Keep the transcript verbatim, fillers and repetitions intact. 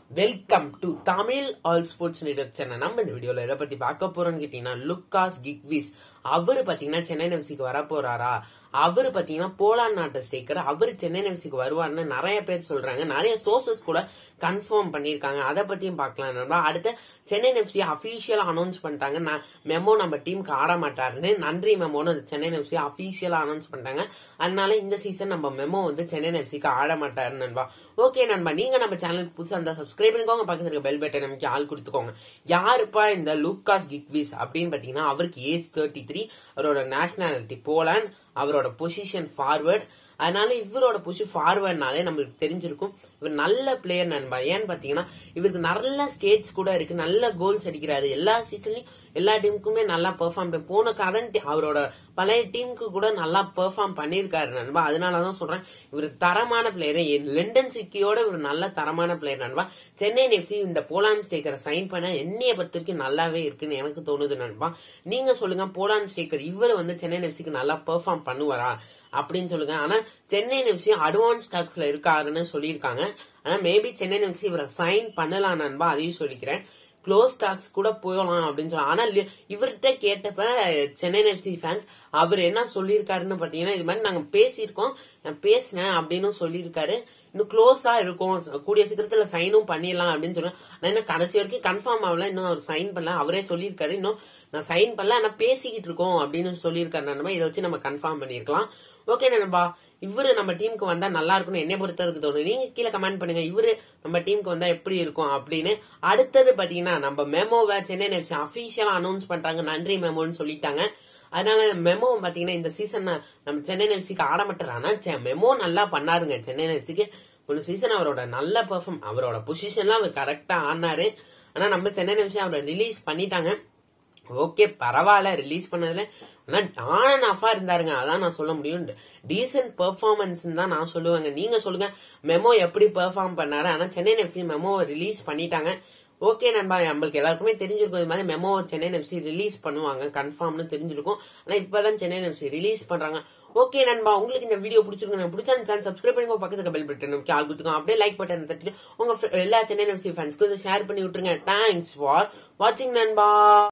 Welcome to Tamil all sports network channel. நம்ம இந்த வீடியோல எதை பத்தி பார்க்க போறோம்னு கேட்டீங்கன்னா, லுக்காஸ் கிக்விஸ் அவரு பாத்தீங்கன்னா சென்னையின் எஃப்சிக்கு வர போறாரா, அவரு பாத்தீங்கன்னா போலாந்து நாட்டு ஸ்ட்ரைக்கர், அவரு சென்னையின் எஃப்சிக்கு வருவாருன்னு நிறைய பேர் சொல்றாங்க. நிறைய சோர்சஸ் கூட கன்ஃபார்ம் பண்ணிருக்காங்க. அதை பத்தியும் பார்க்கலாம். அடுத்த சென்னையின் எஃப்சி அபிஷியலா அனௌன்ஸ் பண்ணிட்டாங்க, மெமோ நம்ம டீமுக்கு ஆட மாட்டாருன்னு. நன்றி மெமோன்னு சென்னையின் எஃப்சி அபிஷியலா அனௌன்ஸ் பண்ணிட்டாங்க. அதனால இந்த சீசன் நம்ம மெமோ வந்து சென்னையின் எஃப்சிக்கு ஆட மாட்டாரு நண்பா. ஓகே நண்பா, நீங்க நம்ம சேனலுக்கு புதுசா இருந்தா சப்ஸ்கிரைப் பண்ணிக்கோங்க, பக்கத்துல இருக்க பெல் பட்டன் நமக்கு ஆள் கொடுத்துக்கோங்க. யாருப்பா இந்த லுக்காஸ் கிக்விஸ் அப்படின்னு பாத்தீங்கன்னா, அவருக்கு ஏஜ் தேர்ட்டி த்ரீ, அவரோட நேஷனாலிட்டி போலாந்து, அவரோட பொசிஷன் ஃபார்வர்ட். அதனால இவரோட பொசிஷன் ஃபார்வர்ட்னாலே நம்மளுக்கு தெரிஞ்சிருக்கும் இவர் நல்ல பிளேயர் நண்பா. ஏன்னு பாத்தீங்கன்னா இவருக்கு நல்ல ஸ்டேட்ஸ் கூட இருக்கு, நல்ல கோல்ஸ் அடிக்கிறாரு. எல்லா சீசன்லயும் எல்லா டீமுக்குமே நல்லா பெர்ஃபார்ம் போன கரண்ட் அவரோட பழைய டீமுக்கு கூட நல்லா பெர்ஃபார்ம் பண்ணிருக்காரு நண்பா. அதனாலதான் சொல்றேன் இவர் தரமான பிளேயர். லண்டன் சிட்டியோட இவர் நல்ல தரமான பிளேயர் நண்பா. சென்னையின் எஃப்சி இந்த போலாந்து ஸ்ட்ரைக்கரை சைன் பண்ண என்னைய பொறுத்த வரைக்கும் நல்லாவே இருக்குன்னு எனக்கு தோணுது நண்பா. நீங்க சொல்லுங்க, போலாந்து ஸ்ட்ரைக்கர் இவர் வந்து சென்னையின் எஃப்சிக்கு நல்லா பெர்ஃபார்ம் பண்ணுவாரா அப்படின்னு சொல்லுங்க. ஆனா சென்னையின் எஃப்சி அட்வான்ஸ் டாக்ஸ்ல இருக்காருன்னு சொல்லியிருக்காங்க. ஆனா மேபி சென்னையின் எஃப்சி இவரை சைன் பண்ணலாம் நண்பா, அதையும் சொல்லிக்கிறேன். க்ளோஸ் டாக்ஸ் கூட போகலாம் அப்படின்னு சொல்லலாம். ஆனா இவர்கிட்ட கேட்டப்ப சென்னையின் எஃப்சி ஃபேன்ஸ் அவர் என்ன சொல்லியிருக்காருன்னு பாத்தீங்கன்னா, இது மாதிரி நாங்க பேசியிருக்கோம், நான் பேசினேன் அப்படின்னு சொல்லியிருக்காரு. இன்னும் க்ளோஸா இருக்கும், கூடிய சீக்கிரத்துல சைனும் பண்ணிடலாம் அப்படின்னு சொல்லுவேன். இன்னும் கடைசி வரைக்கும் கன்ஃபார்ம் ஆகல, இன்னும் அவர் சைன் பண்ணல. அவரே சொல்லியிருக்காரு இன்னும் நான் சைன் பண்ணல, ஆனா பேசிக்கிட்டு இருக்கோம் அப்படின்னு சொல்லியிருக்காரு நண்பா. இதை வச்சு நம்ம கன்ஃபார்ம் பண்ணிருக்கலாம். ஓகே நண்பா, இவரு நம்ம டீமுக்கு வந்தா நல்லா இருக்கும்னு என்னை பொறுத்தவரைக்கும் தோணும். நீங்க கீழே கமெண்ட் பண்ணுங்க இவரு நம்ம டீமுக்கு வந்தா எப்படி இருக்கும் அப்படின்னு. அடுத்தது பாத்தீங்கன்னா, நம்ம மெமோவை சென்னை எஃப்சி அபிஷியலா அனௌன்ஸ் பண்றாங்க, நன்றி மெமோன்னு சொல்லிட்டாங்க. அதனால மெமோ பாத்தீங்கன்னா இந்த சீசன் நம்ம சென்னை எஃப்சிக்கு ஆட மாட்டாரு. ஆனா மெமோ நல்லா பண்ணாருங்க சென்னை எஃப்சிக்கு. ஒரு சீசன் அவரோட நல்ல பெர்ஃபார்ம், அவரோட பொசிஷன்லாம் அவர் கரெக்டா ஆனாரு. ஆனா நம்ம சென்னை எஃப்சி அவரை ரிலீஸ் பண்ணிட்டாங்க. ஓகே பரவாயில்ல, ரிலீஸ் பண்ணதுல ஆனா ஆன் அண்ட் ஆஃபா இருந்தாருங்க, அதான் நான் சொல்ல முடியும். டீசென்ட் பெர்ஃபார்மன்ஸ் தான் நான் சொல்லுவேங்க. நீங்க சொல்லுங்க மெமோ எப்படி பெர்ஃபார்ம் பண்ணாரு. ஆனா சென்னை எஃப்சி மெமோவை ரிலீஸ் பண்ணிட்டாங்க. ஓகே நண்பா, நம்மளுக்கு எல்லாருக்குமே தெரிஞ்சிருக்கும் இது மாதிரி மெமோ சென்னை எஃப்சி ரிலீஸ் பண்ணுவாங்க கன்ஃபார்ம்னு தெரிஞ்சிருக்கும். ஆனா இப்பதான் சென்னை எஃப்சி ரிலீஸ் பண்றாங்க. ஓகே நண்பா, உங்களுக்கு இந்த வீடியோ பிடிச்சிருக்கு, பிடிச்சா சேனல் சப்ஸ்கிரைப் பண்ணிக்கோ, பக்கத்துல பெல் பட்டன் நமக்கு ஆள் கொடுத்துக்கோ, அப்படியே லைக் பட்டன் தட்டிட்டு உங்க எல்லா சென்னை எஃப்சி ஃபேன்ஸ்க்கு ஷேர் பண்ணி விட்டுருங்க. தேங்க்ஸ் ஃபார் வாட்சிங் நண்பா.